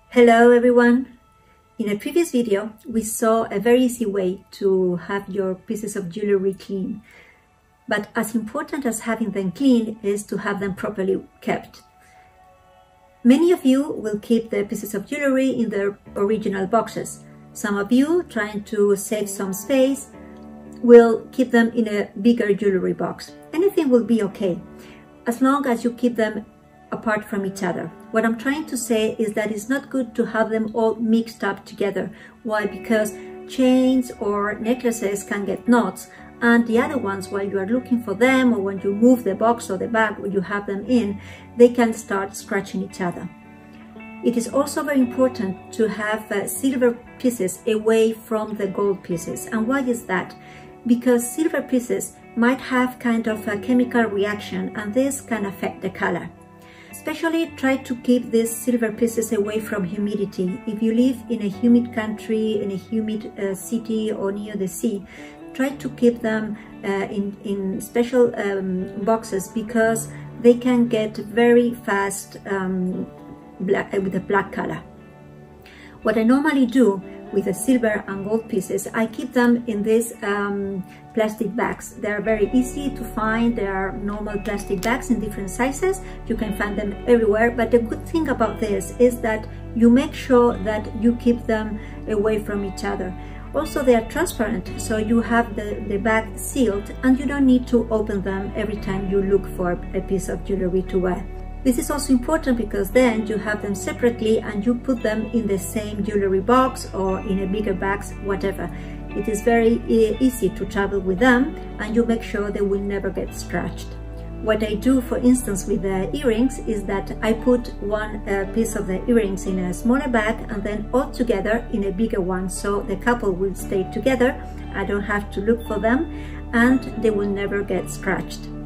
Hello everyone! In a previous video we saw a very easy way to have your pieces of jewelry clean, but as important as having them clean is to have them properly kept. Many of you will keep the pieces of jewelry in their original boxes. Some of you, trying to save some space, will keep them in a bigger jewelry box. Anything will be okay as long as you keep them apart from each other. What I'm trying to say is that it's not good to have them all mixed up together. Why? Because chains or necklaces can get knots, and the other ones, while you are looking for them or when you move the box or the bag where you have them in, they can start scratching each other. It is also very important to have silver pieces away from the gold pieces. And why is that? Because silver pieces might have kind of a chemical reaction, and this can affect the color. Especially try to keep these silver pieces away from humidity. If you live in a humid country, in a humid city or near the sea, try to keep them in special boxes, because they can get very fast with a black color. What I normally do with the silver and gold pieces, I keep them in these plastic bags. They are very easy to find. There are normal plastic bags in different sizes. You can find them everywhere, but the good thing about this is that you make sure that you keep them away from each other. Also, they are transparent, so you have the bag sealed and you don't need to open them every time you look for a piece of jewelry to wear. This is also important because then you have them separately and you put them in the same jewelry box or in a bigger box, whatever. It is very easy to travel with them, and you make sure they will never get scratched. What I do, for instance, with the earrings is that I put one piece of the earrings in a smaller bag and then all together in a bigger one, so the couple will stay together. I don't have to look for them and they will never get scratched.